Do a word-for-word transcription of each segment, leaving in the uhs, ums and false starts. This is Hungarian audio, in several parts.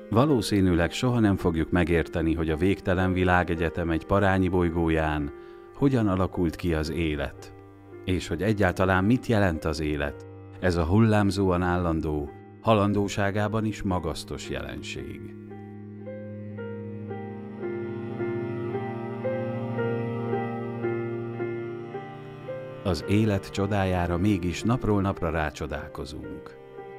Valószínűleg soha nem fogjuk megérteni, hogy a végtelen világegyetem egy parányi bolygóján hogyan alakult ki az élet, és hogy egyáltalán mit jelent az élet, ez a hullámzóan állandó, halandóságában is magasztos jelenség. Az élet csodájára mégis napról napra rácsodálkozunk.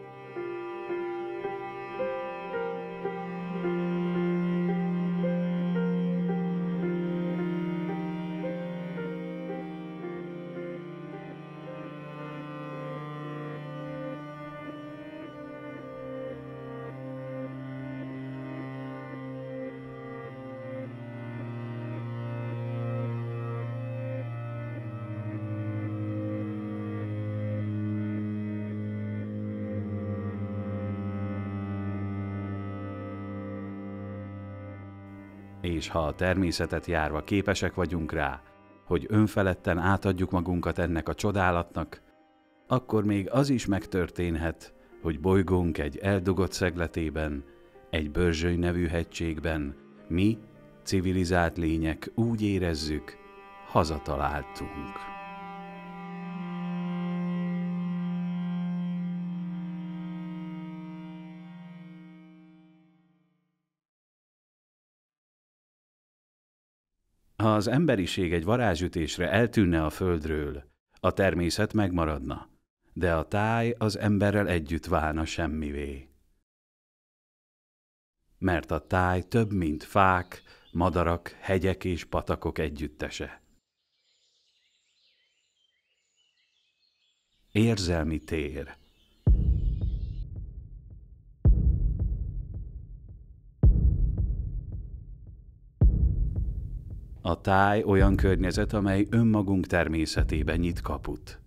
És ha a természetet járva képesek vagyunk rá, hogy önfeledten átadjuk magunkat ennek a csodálatnak, akkor még az is megtörténhet, hogy bolygónk egy eldugott szegletében, egy Börzsöny nevű hegységben mi, civilizált lények úgy érezzük, hazataláltunk. Ha az emberiség egy varázsütésre eltűnne a földről, a természet megmaradna, de a táj az emberrel együtt válna semmivé. Mert a táj több, mint fák, madarak, hegyek és patakok együttese. Érzelmi tér. A táj olyan környezet, amely önmagunk természetébe nyit kaput.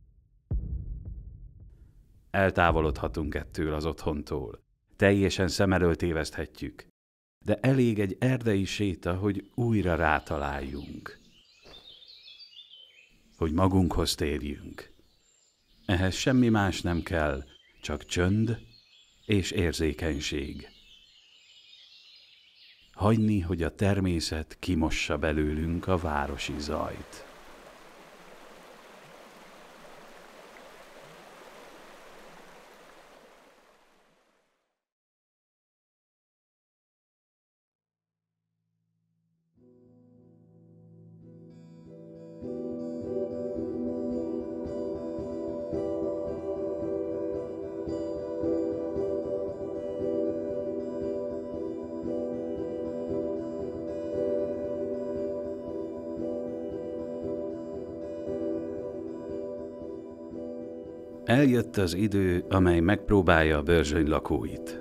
Eltávolodhatunk ettől az otthontól, teljesen szem elől téveszthetjük, de elég egy erdei séta, hogy újra rátaláljunk. Hogy magunkhoz térjünk. Ehhez semmi más nem kell, csak csönd és érzékenység. Hagyni, hogy a természet kimossa belőlünk a városi zajt. Eljött az idő, amely megpróbálja a Börzsöny lakóit.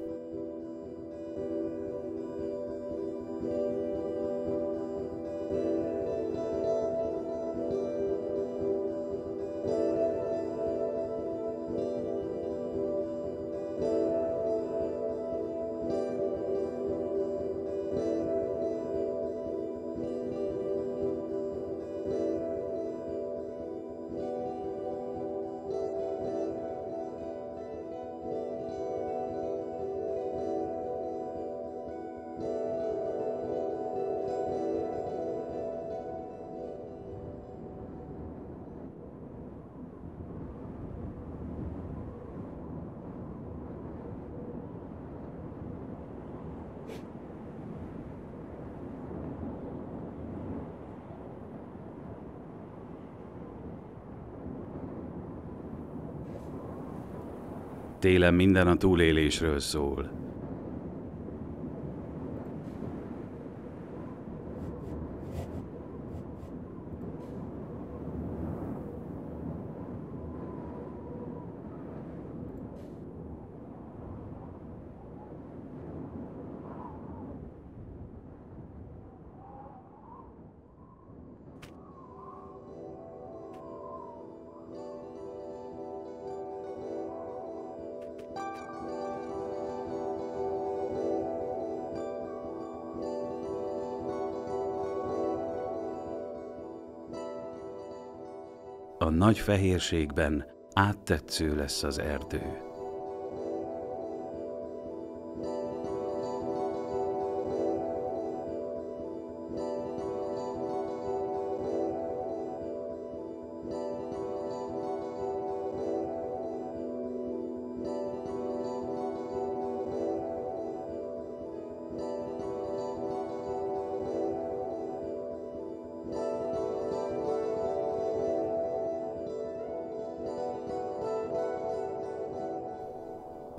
Télen minden a túlélésről szól. A nagy fehérségben áttetsző lesz az erdő.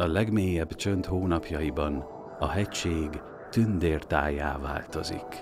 legmélyebb csönd hónapjaiban a hegység tündértájá változik.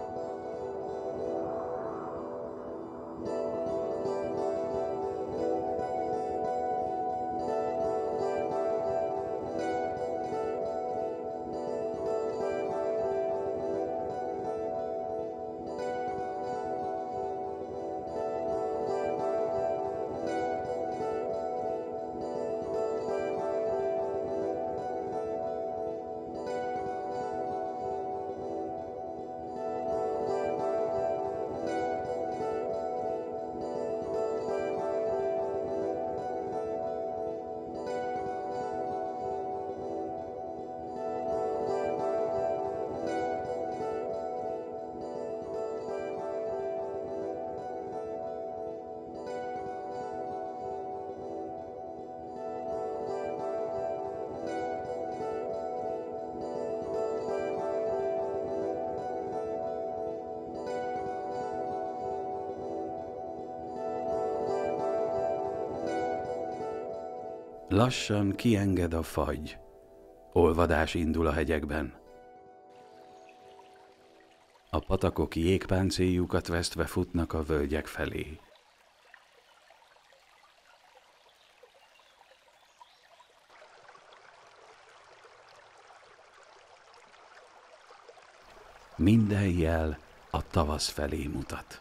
Lassan kienged a fagy, olvadás indul a hegyekben. A patakok jégpáncéljukat vesztve futnak a völgyek felé. Minden jel a tavasz felé mutat.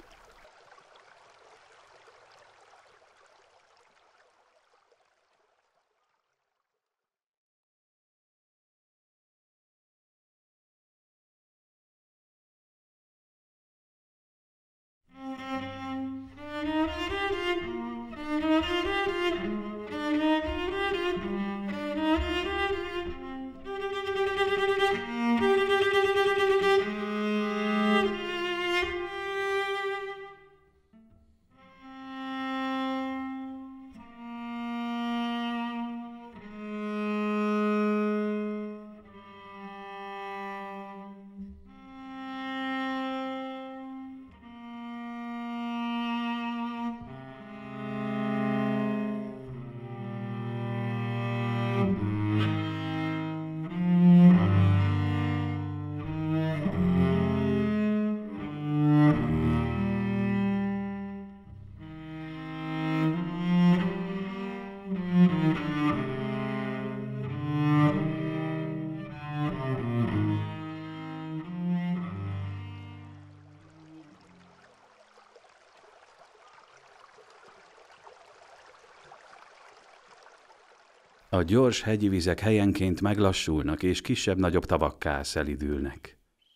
A gyors hegyi vizek helyenként meglassulnak, és kisebb-nagyobb tavakká szelidülnek.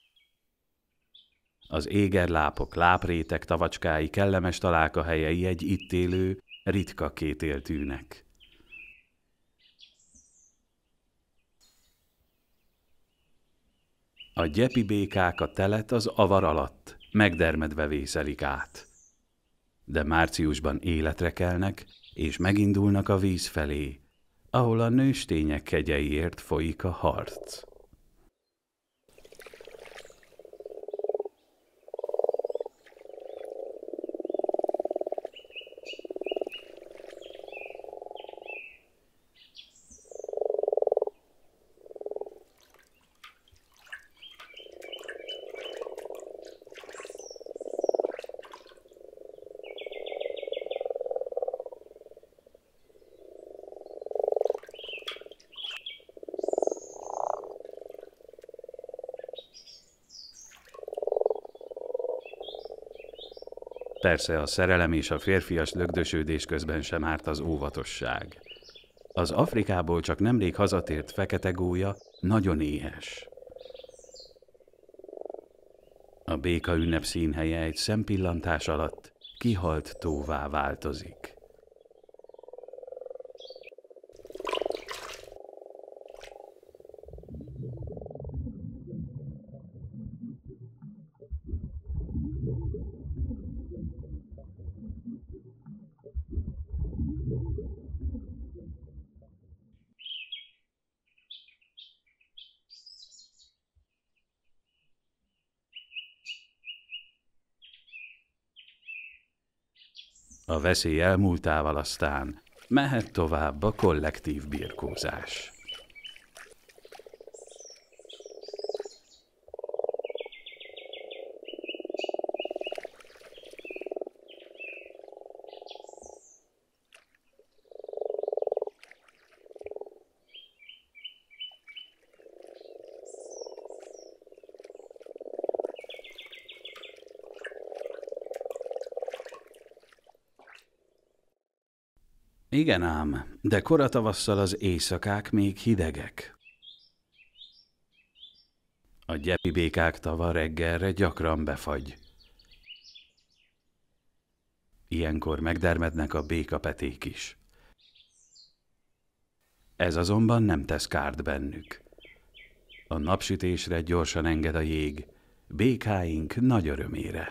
Az égerlápok, láprétek tavacskái kellemes találkahelyei egy itt élő, ritka kétéltűnek. A gyepi békák a telet az avar alatt megdermedve vészelik át. De márciusban életre kelnek, és megindulnak a víz felé, ahol a nőstények kegyeiért folyik a harc. Persze a szerelem és a férfias lögdösödés közben sem árt az óvatosság. Az Afrikából csak nemrég hazatért fekete gólya nagyon éhes. A béka ünnep színhelye egy szempillantás alatt kihalt tóvá változik. A veszély elmúltával aztán mehet tovább a kollektív birkózás. Igen ám, de kora tavasszal az éjszakák még hidegek. A gyepi békák tava reggelre gyakran befagy. Ilyenkor megdermednek a békapeték is. Ez azonban nem tesz kárt bennük. A napsütésre gyorsan enged a jég, békáink nagy örömére.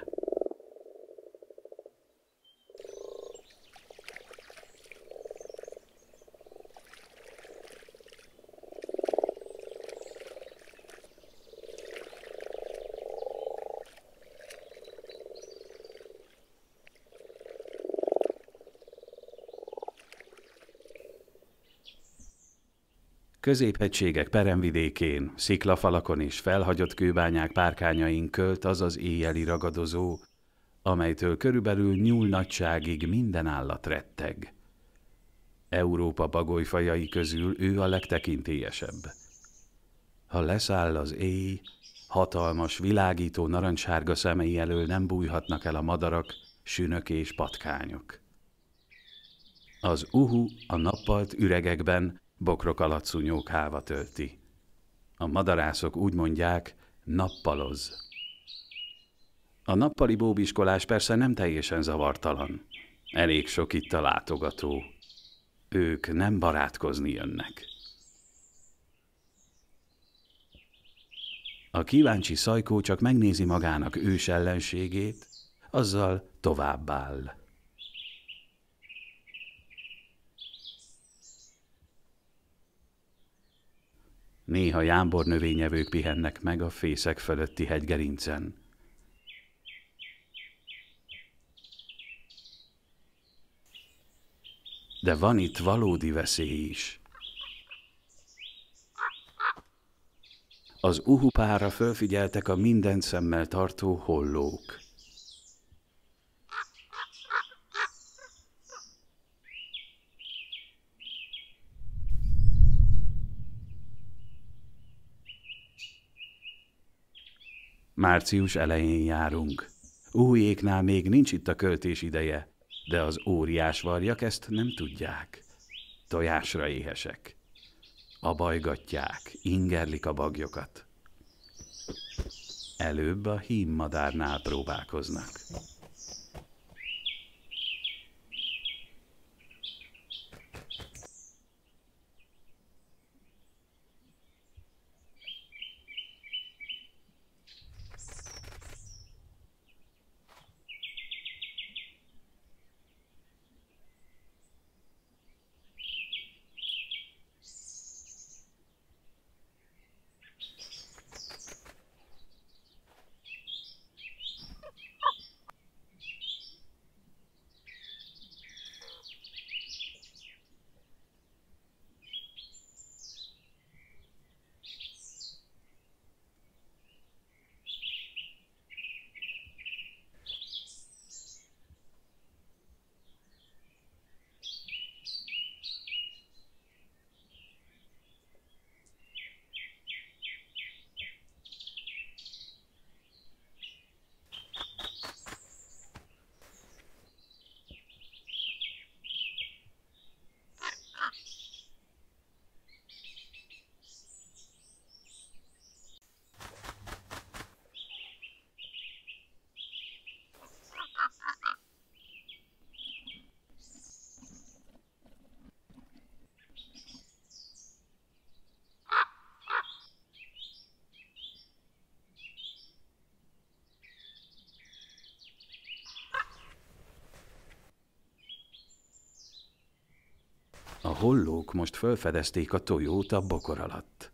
Középhegységek peremvidékén, sziklafalakon és felhagyott kőbányák párkányain költ az az éjjeli ragadozó, amelytől körülbelül nyúl nagyságig minden állat retteg. Európa bagolyfajai közül ő a legtekintélyesebb. Ha leszáll az éj, hatalmas, világító narancssárga szemei elől nem bújhatnak el a madarak, sünök és patkányok. Az uhu a nappalt üregekben, bokrok alatt szúnyókálva tölti. A madarászok úgy mondják, nappaloz. A nappali bóbiskolás persze nem teljesen zavartalan. Elég sok itt a látogató. Ők nem barátkozni jönnek. A kíváncsi szajkó csak megnézi magának ős ellenségét, azzal továbbáll. Néha jámbornövényevők pihennek meg a fészek fölötti hegygerincen. De van itt valódi veszély is. Az uhupára fölfigyeltek a mindent szemmel tartó hollók. Március elején járunk. Uhujéknál még nincs itt a költés ideje, de az óriás varjak ezt nem tudják. Tojásra éhesek. Abajgatják, ingerlik a baglyokat. Előbb a hímmadárnál próbálkoznak. A hollók most fölfedezték a tojót a bokor alatt.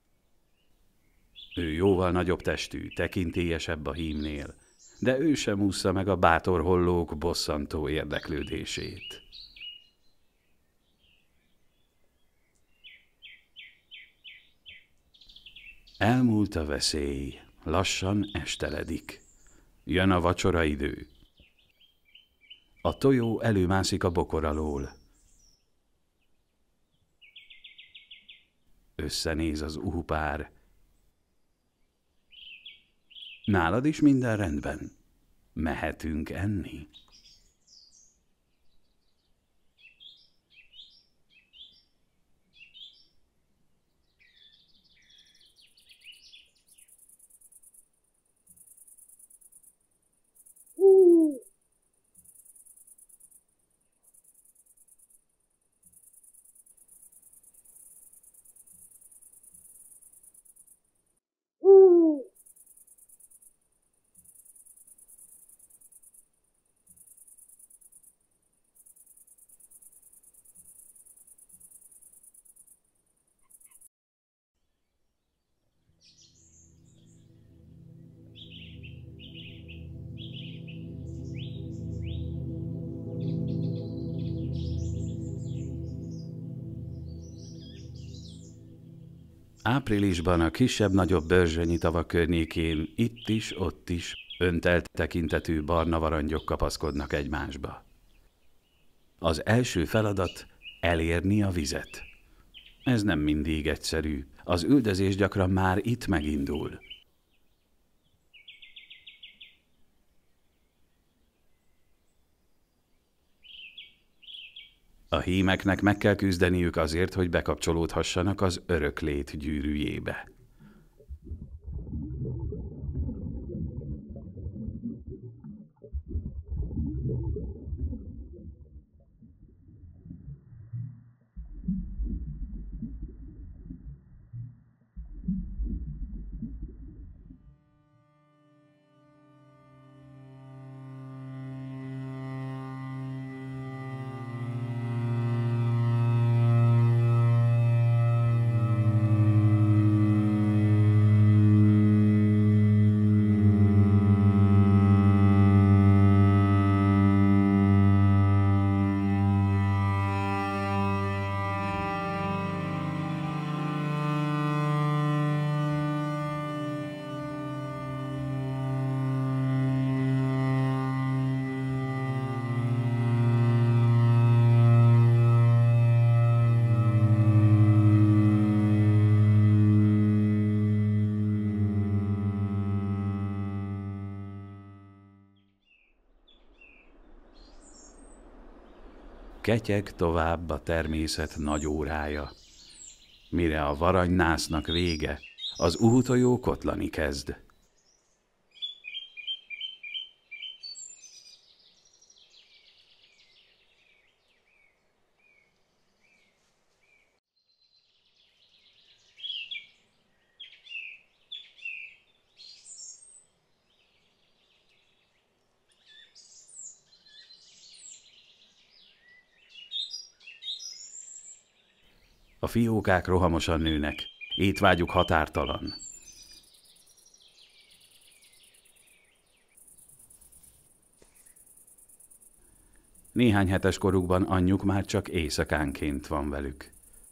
Ő jóval nagyobb testű, tekintélyesebb a hímnél, de ő sem ússza meg a bátor hollók bosszantó érdeklődését. Elmúlt a veszély, lassan esteledik. Jön a vacsoraidő. A tojó előmászik a bokor alól. Összenéz az uhupár. Nálad is minden rendben? Mehetünk enni? Áprilisban a kisebb-nagyobb Börzsönyi tavak környékén itt is, ott is öntelt tekintetű barna varangyok kapaszkodnak egymásba. Az első feladat elérni a vizet. Ez nem mindig egyszerű, az üldözés gyakran már itt megindul. A hímeknek meg kell küzdeniük azért, hogy bekapcsolódhassanak az öröklét gyűrűjébe. Ketyeg tovább a természet nagy órája. Mire a varanynásznak vége, az útojó kotlani kezd. A fiókák rohamosan nőnek, étvágyuk határtalan. Néhány hetes korukban anyjuk már csak éjszakánként van velük.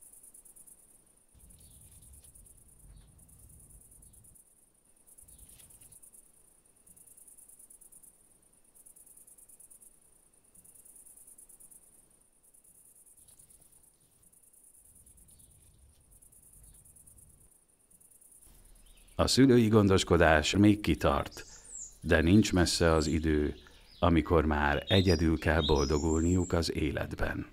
A szülői gondoskodás még kitart, de nincs messze az idő, amikor már egyedül kell boldogulniuk az életben.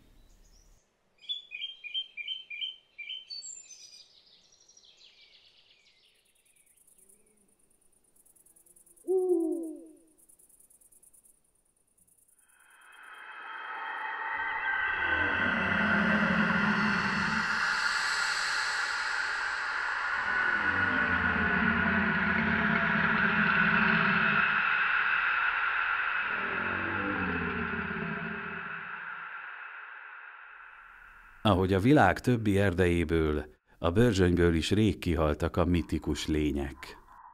Ahogy a világ többi erdejéből, a Börzsönyből is rég kihaltak a mitikus lények.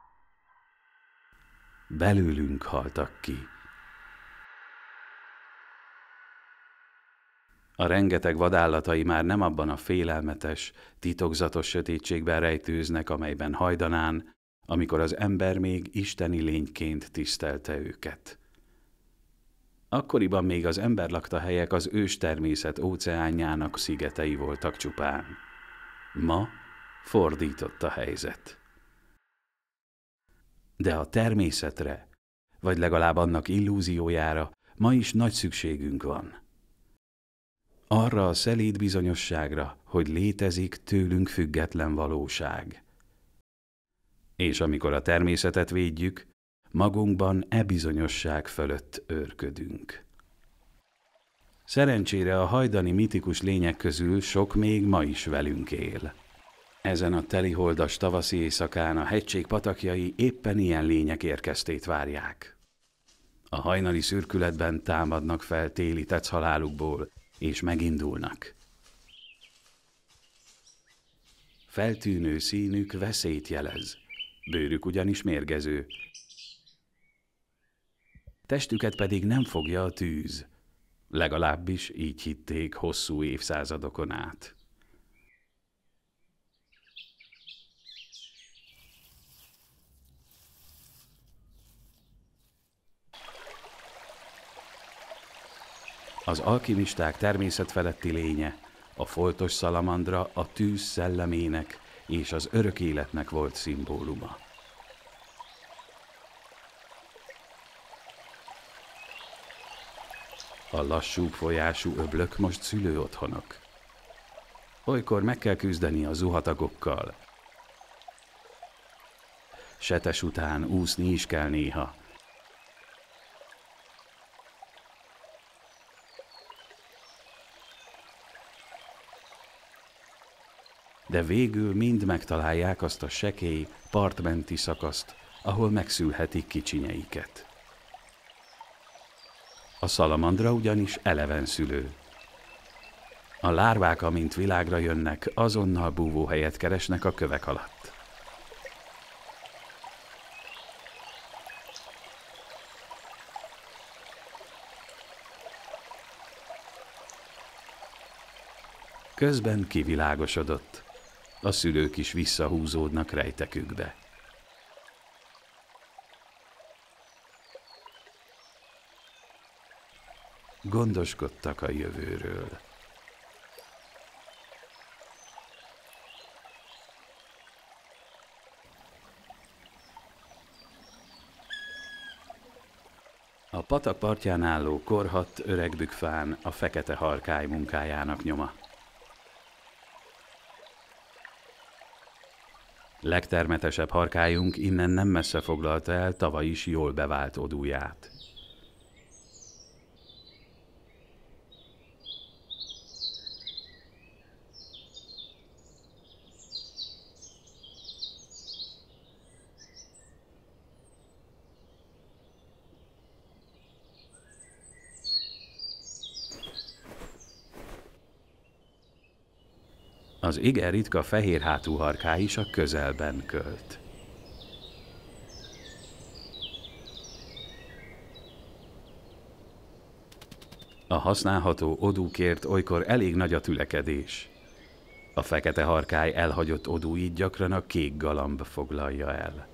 Belőlünk haltak ki. A rengeteg vadállatai már nem abban a félelmetes, titokzatos sötétségben rejtőznek, amelyben hajdanán, amikor az ember még isteni lényként tisztelte őket. Akkoriban még az ember lakta helyek az őstermészet óceánjának szigetei voltak csupán. Ma fordított a helyzet. De a természetre, vagy legalább annak illúziójára ma is nagy szükségünk van. Arra a szelíd bizonyosságra, hogy létezik tőlünk független valóság. És amikor a természetet védjük, magunkban e bizonyosság fölött őrködünk. Szerencsére a hajdani mitikus lények közül sok még ma is velünk él. Ezen a teliholdas tavaszi éjszakán a hegység patakjai éppen ilyen lények érkeztét várják. A hajnali szürkületben támadnak fel téli tetszhalálukból, és megindulnak. Feltűnő színük veszélyt jelez, bőrük ugyanis mérgező, testüket pedig nem fogja a tűz, legalábbis így hitték hosszú évszázadokon át. Az alkimisták természetfeletti lénye, a foltos szalamandra a tűz szellemének és az örök életnek volt szimbóluma. A lassú folyású öblök most szülőotthonok. Olykor meg kell küzdeni a zuhatagokkal. Setes után úszni is kell néha. De végül mind megtalálják azt a sekély, partmenti szakaszt, ahol megszülhetik kicsinyeiket. A szalamandra ugyanis eleven szülő. A lárvák, amint világra jönnek, azonnal búvóhelyet keresnek a kövek alatt. Közben kivilágosodott. A szülők is visszahúzódnak rejtekükbe. Gondoskodtak a jövőről. A patak partján álló korhadt öreg bükfán a fekete harkály munkájának nyoma. Legtermetesebb harkályunk innen nem messze foglalta el tavaly is jól bevált odúját. Az igen ritka fehérhátú harkály is a közelben költ. A használható odúkért olykor elég nagy a tülekedés. A fekete harkály elhagyott odúit gyakran a kék galamb foglalja el.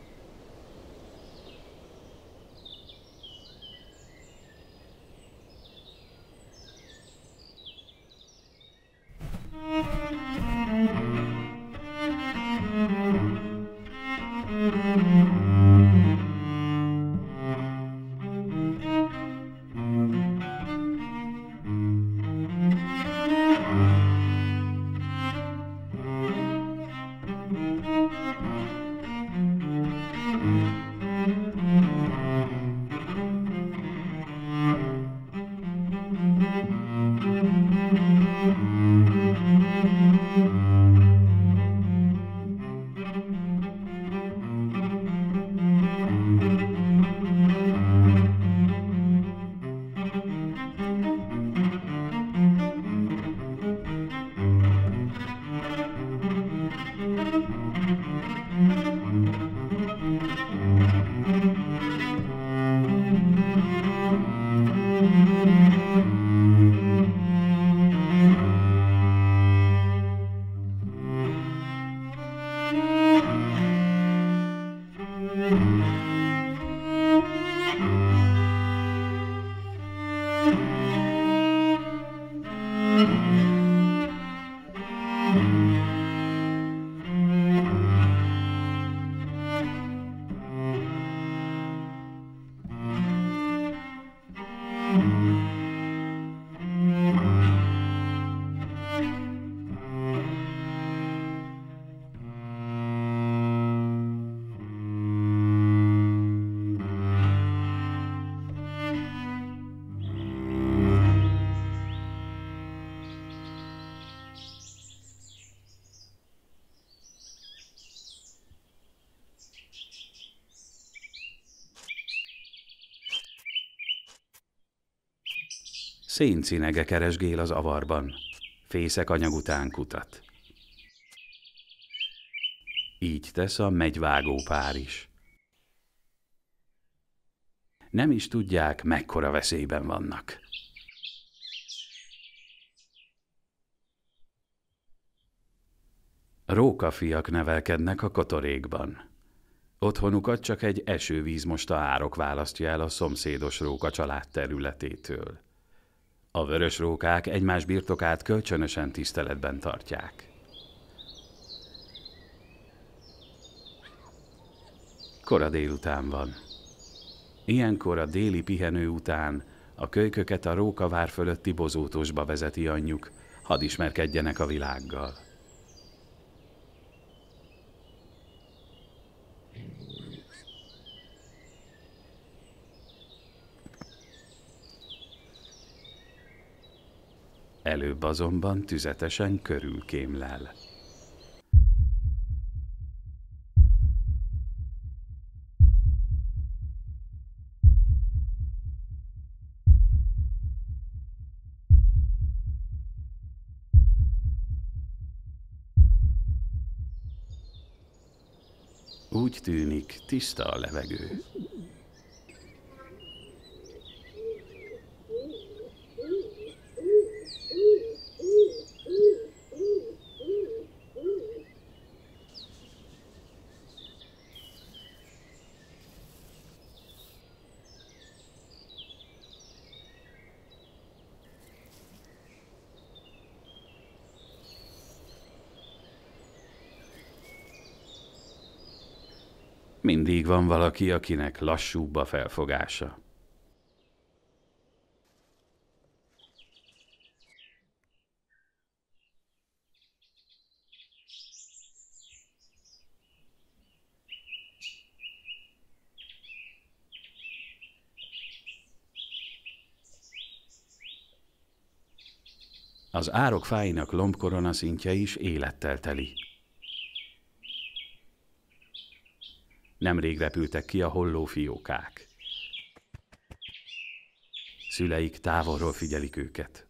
Széncinege keresgél az avarban, fészek anyag után kutat. Így tesz a megyvágó pár is. Nem is tudják, mekkora veszélyben vannak. Rókafiak nevelkednek a kotorékban. Otthonukat csak egy esővízmosta árok választja el a szomszédos róka család területétől. A vörös rókák egymás birtokát kölcsönösen tiszteletben tartják. Kora délután van. Ilyenkor a déli pihenő után a kölyköket a rókavár fölötti bozótosba vezeti anyjuk, hadd ismerkedjenek a világgal. Előbb azonban tüzetesen körülkémlel. Úgy tűnik, tiszta a levegő. Mindig van valaki, akinek lassúbb a felfogása. Az árok fáinak lombkorona szintje is élettel teli. Nemrég repültek ki a holló fiókák. Szüleik távolról figyelik őket.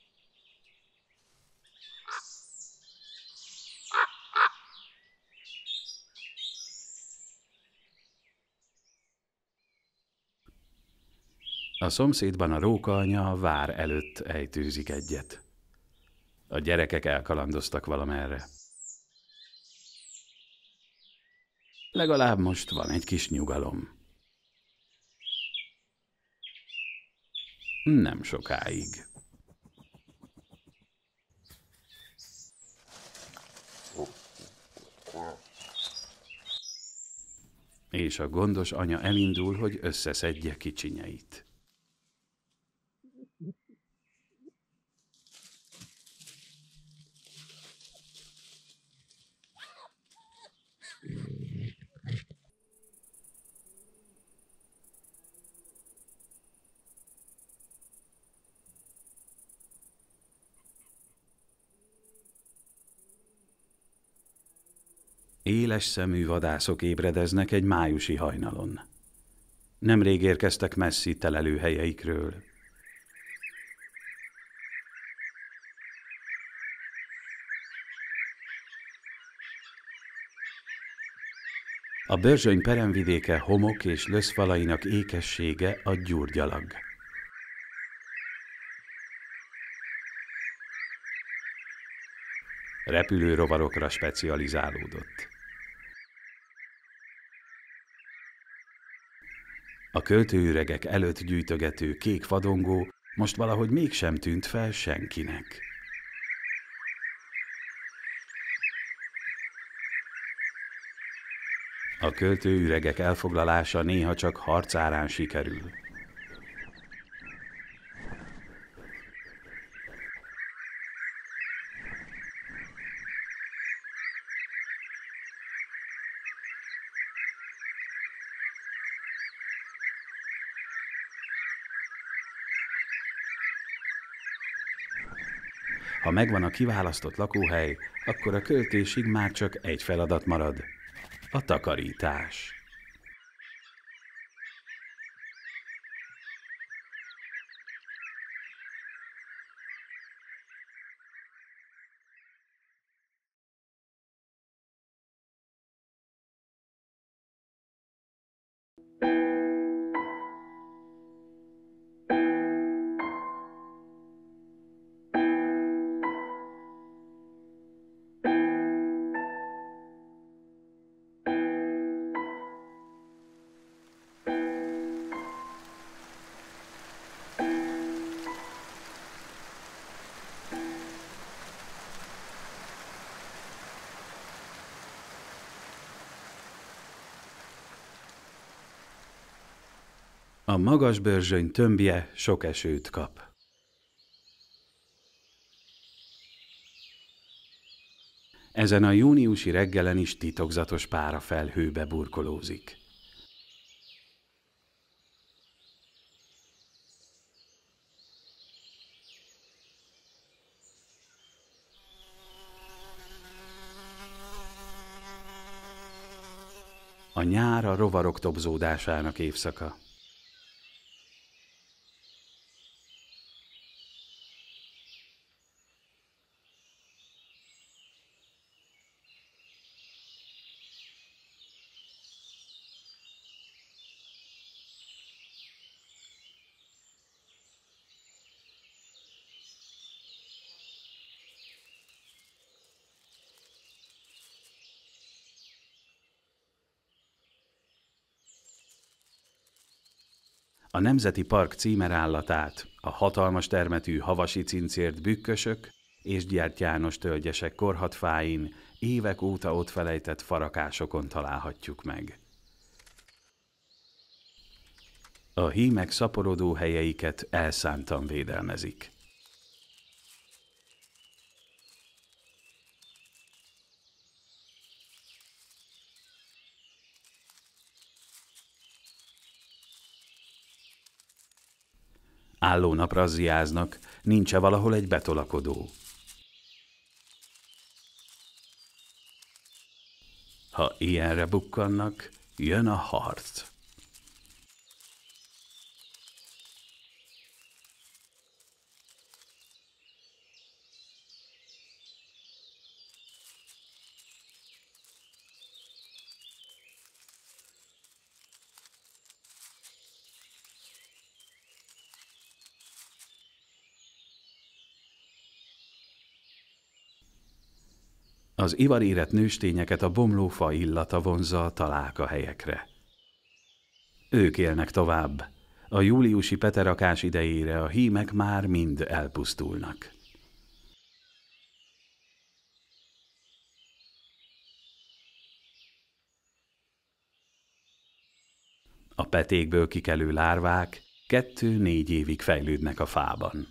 A szomszédban a rókaanya a vár előtt ejtőzik egyet. A gyerekek elkalandoztak valamerre. Legalább most van egy kis nyugalom. Nem sokáig. És a gondos anya elindul, hogy összeszedje kicsinyeit. Éles szemű vadászok ébredeznek egy májusi hajnalon. Nemrég érkeztek messzi telelőhelyeikről. A Börzsöny peremvidéke homok és löszfalainak ékessége a gyurgyalag. Repülőrovarokra specializálódott. A költőüregek előtt gyűjtögető kék fadongó most valahogy mégsem tűnt fel senkinek. A költőüregek elfoglalása néha csak harcárán sikerül. Ha megvan a kiválasztott lakóhely, akkor a költésig már csak egy feladat marad: a takarítás. A magas börzsöny tömbje sok esőt kap. Ezen a júniusi reggelen is titokzatos párafelhőbe burkolózik. A nyár a rovarok tobzódásának évszaka. A Nemzeti Park címerállatát a hatalmas termetű havasi cincért bükkösök és gyertyános tölgyesek korhatfáin évek óta ott felejtett farakásokon találhatjuk meg. A hímek szaporodó helyeiket elszántan védelmezik. Állónap razziáznak, nincs-e valahol egy betolakodó. Ha ilyenre bukkannak, jön a harc. Az ivarérett nőstényeket a bomlófa illata vonzza a találkahelyekre. Ők élnek tovább. A júliusi peterakás idejére a hímek már mind elpusztulnak. A petékből kikelő lárvák kettő-négy évig fejlődnek a fában.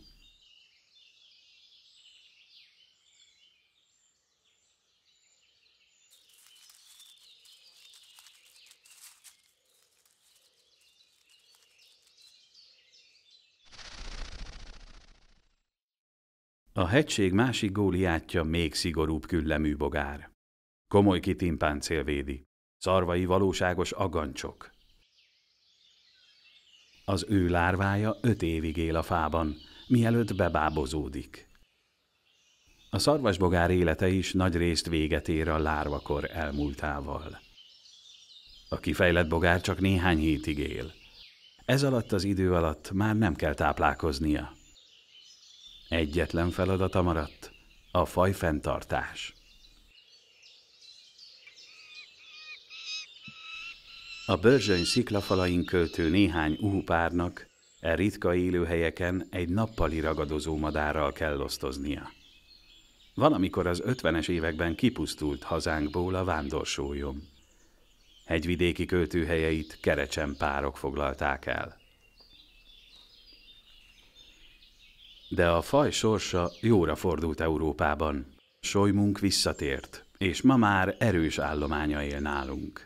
A hegység másik góliátja még szigorúbb küllemű bogár. Komoly kitimpáncél védi, szarvai valóságos agancsok. Az ő lárvája öt évig él a fában, mielőtt bebábozódik. A szarvasbogár élete is nagyrészt véget ér a lárvakor elmúltával. A kifejlett bogár csak néhány hétig él. Ez alatt az idő alatt már nem kell táplálkoznia. Egyetlen feladata maradt, a faj fenntartás. A Börzsöny sziklafalain költő néhány uhupárnak e ritka élőhelyeken egy nappali ragadozó madárral kell osztoznia. Valamikor az ötvenes években kipusztult hazánkból a vándorsólyom. Hegyvidéki költőhelyeit kerecsempárok foglalták el. De a faj sorsa jóra fordult Európában. Solymunk visszatért, és ma már erős állománya él nálunk.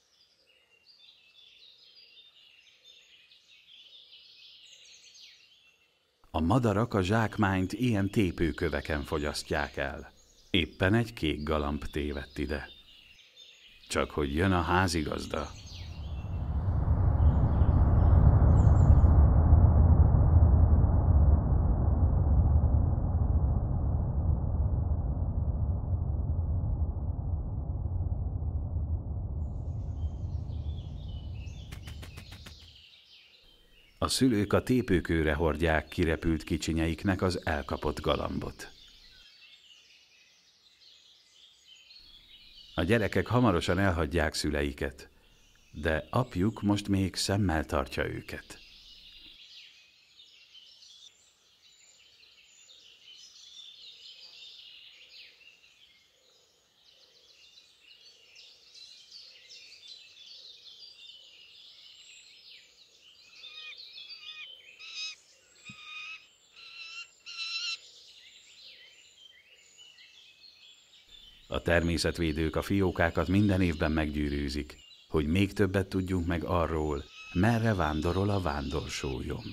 A madarak a zsákmányt ilyen tépőköveken fogyasztják el. Éppen egy kék galamb tévedt ide. Csak hogy jön a házigazda. A szülők a tépőkőre hordják kirepült kicsinyeiknek az elkapott galambot. A gyerekek hamarosan elhagyják szüleiket, de apjuk most még szemmel tartja őket. A természetvédők a fiókákat minden évben meggyűrűzik, hogy még többet tudjunk meg arról, merre vándorol a vándorsólyom.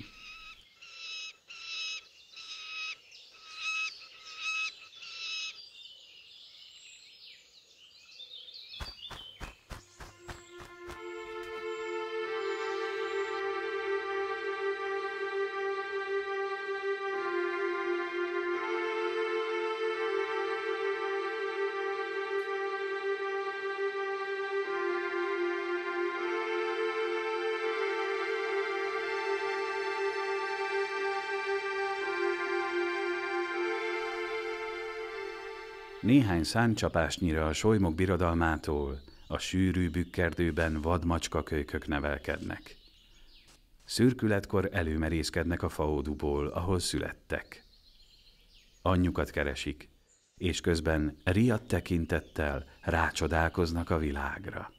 Néhány száncsapásnyira a solymok birodalmától a sűrű bükkerdőben vadmacskakölykök nevelkednek. Szürkületkor előmerészkednek a faoduból, ahol születtek. Anyjukat keresik, és közben riadt tekintettel rácsodálkoznak a világra.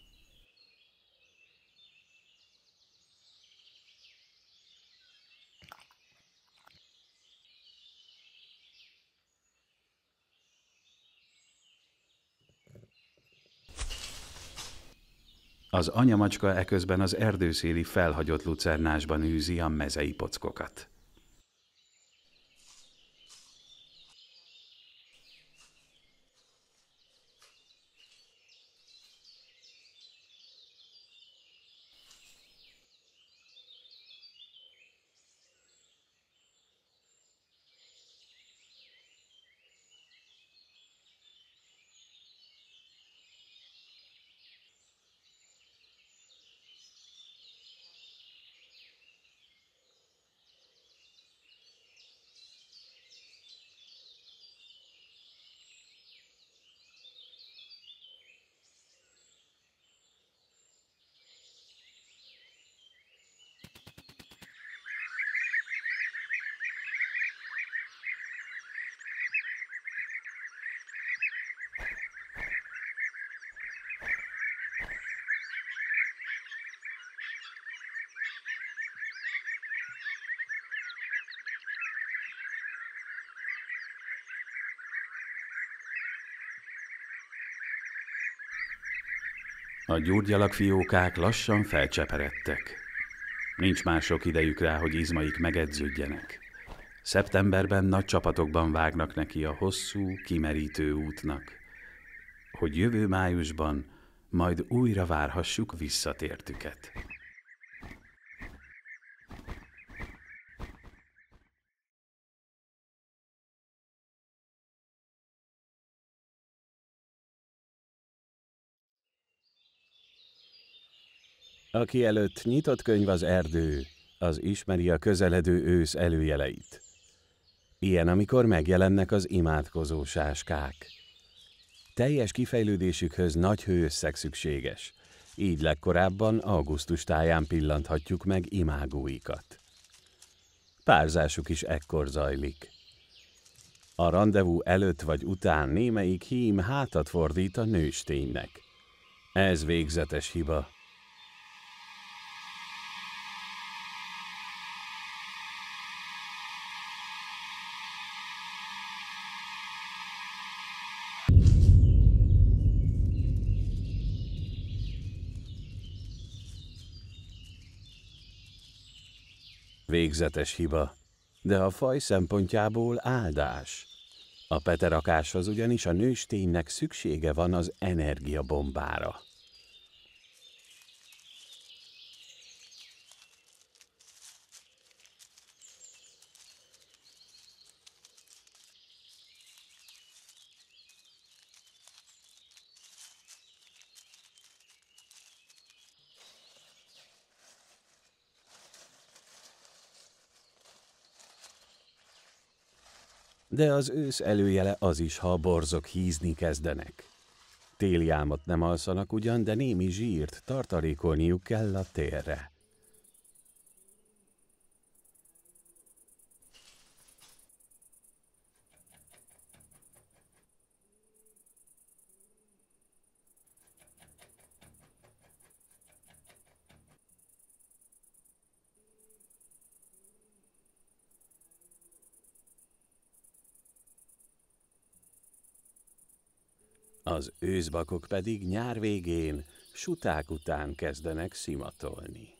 Az anyamacska eközben az erdőszéli felhagyott lucernásban űzi a mezei pockokat. A gyurgyalak fiókák lassan felcseperedtek. Nincs már sok idejük rá, hogy izmaik megedződjenek. Szeptemberben nagy csapatokban vágnak neki a hosszú, kimerítő útnak, hogy jövő májusban majd újra várhassuk visszatértüket. Aki előtt nyitott könyv az erdő, az ismeri a közeledő ősz előjeleit. Ilyen, amikor megjelennek az imádkozó sáskák. Teljes kifejlődésükhöz nagy hőösszeg szükséges, így legkorábban augusztus táján pillanthatjuk meg imágóikat. Párzásuk is ekkor zajlik. A randevú előtt vagy után némelyik hím hátat fordít a nősténynek. Ez végzetes hiba. Végzetes hiba, de a faj szempontjából áldás. A peterakáshoz ugyanis a nősténynek szüksége van az energiabombára. De az ősz előjele az is, ha a borzok hízni kezdenek. Téli álmot nem alszanak ugyan, de némi zsírt tartalékolniuk kell a térre. Az őszbakok pedig nyár végén suták után kezdenek szimatolni.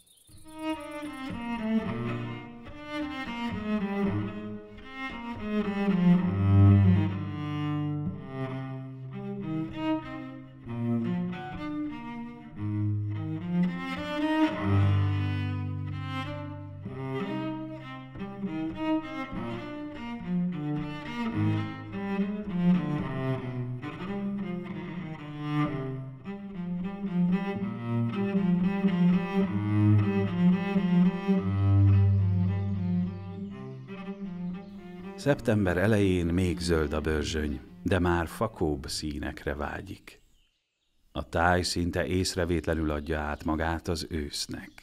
Szeptember elején még zöld a börzsöny, de már fakóbb színekre vágyik. A táj szinte észrevétlenül adja át magát az ősznek.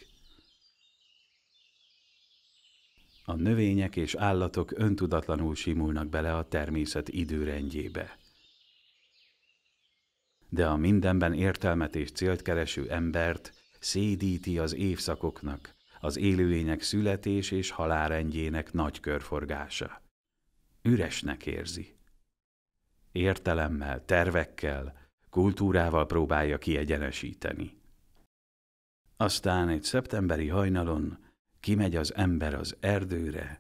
A növények és állatok öntudatlanul simulnak bele a természet időrendjébe. De a mindenben értelmet és célt kereső embert szédíti az évszakoknak, az élőlények születés és halálrendjének nagy körforgása. Üresnek érzi. Értelemmel, tervekkel, kultúrával próbálja kiegyenesíteni. Aztán egy szeptemberi hajnalon kimegy az ember az erdőre,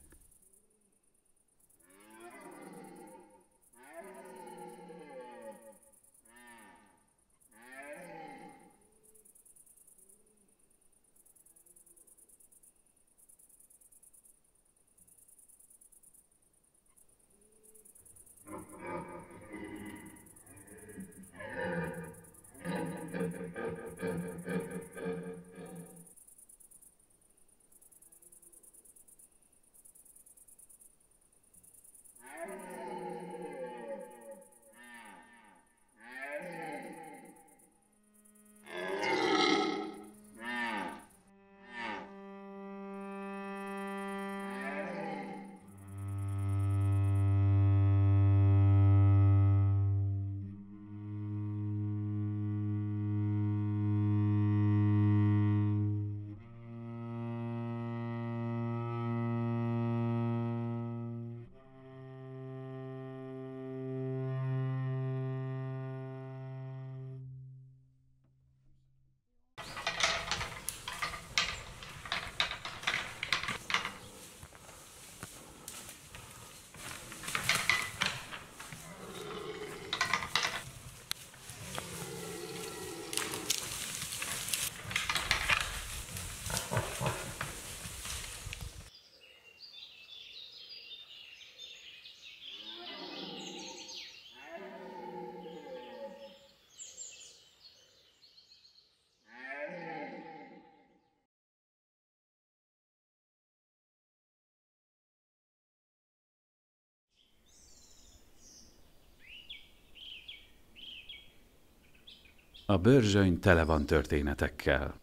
a börzsöny tele van történetekkel.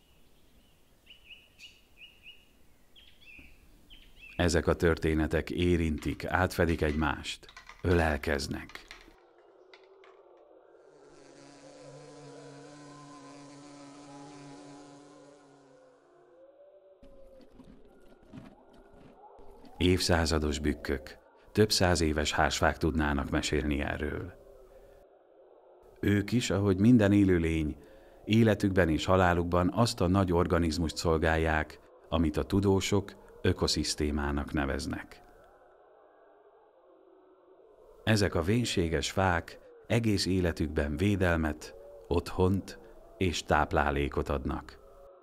Ezek a történetek érintik, átfedik egymást, ölelkeznek. Évszázados bükkök, több száz éves hársfák tudnának mesélni erről. Ők is, ahogy minden élőlény, életükben és halálukban azt a nagy organizmust szolgálják, amit a tudósok ökoszisztémának neveznek. Ezek a vénséges fák egész életükben védelmet, otthont és táplálékot adnak.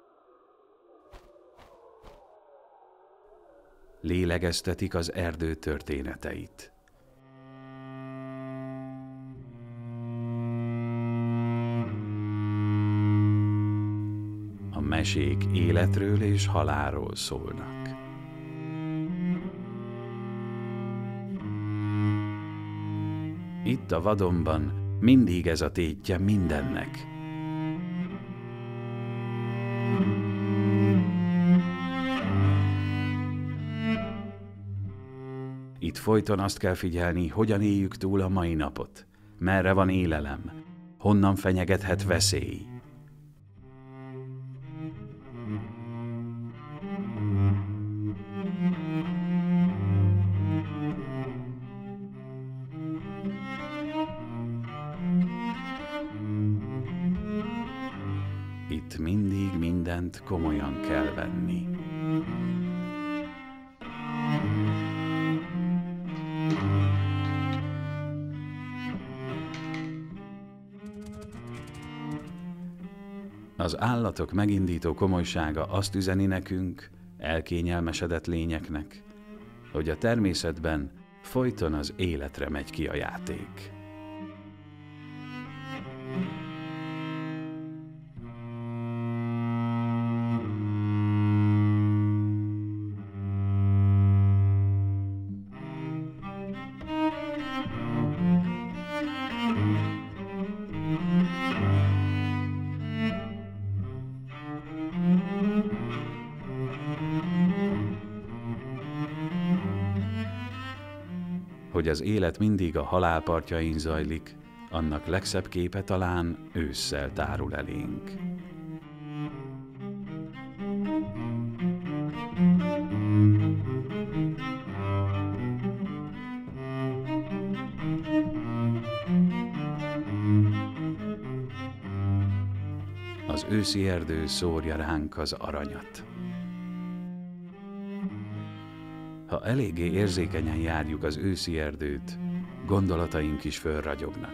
Lélegeztetik az erdő történeteit. A mesék életről és halálról szólnak. Itt a vadonban mindig ez a tétje mindennek. Itt folyton azt kell figyelni, hogyan éljük túl a mai napot, merre van élelem, honnan fenyegethet veszély. Itt mindig mindent komolyan kell venni. Az állatok megindító komolysága azt üzeni nekünk, elkényelmesedett lényeknek, hogy a természetben folyton az életre megy ki a játék. Hogy az élet mindig a halálpartjain zajlik, annak legszebb képe talán ősszel tárul elénk. Az őszi erdő szórja ránk az aranyat. Ha eléggé érzékenyen járjuk az őszi erdőt, gondolataink is fölragyognak.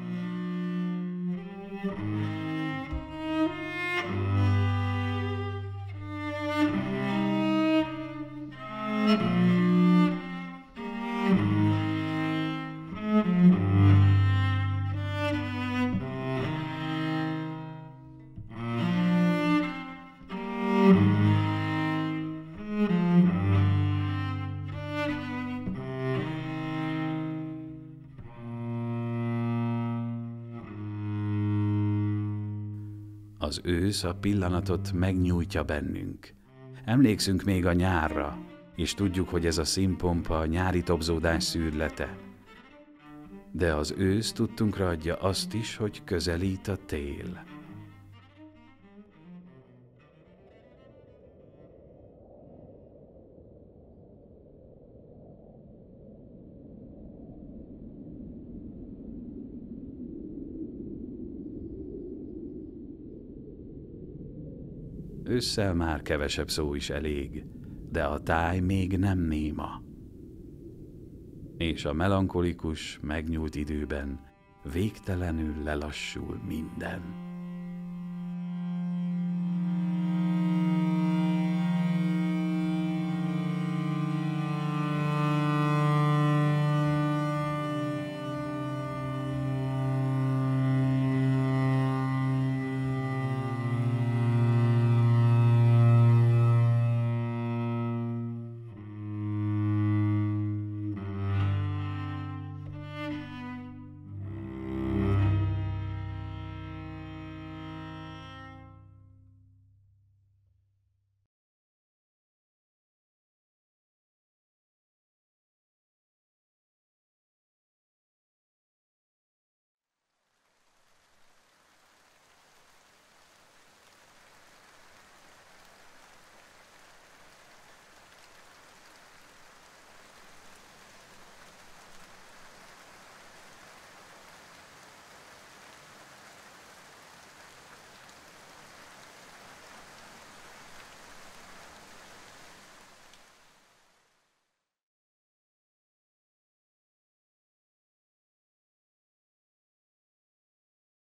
Az ősz a pillanatot megnyújtja bennünk. Emlékszünk még a nyárra, és tudjuk, hogy ez a színpompa a nyári tobzódás szűrlete. De az ősz tudtunkra adja azt is, hogy közelít a tél. Ősszel már kevesebb szó is elég, de a táj még nem néma. És a melankolikus, megnyúlt időben végtelenül lelassul minden.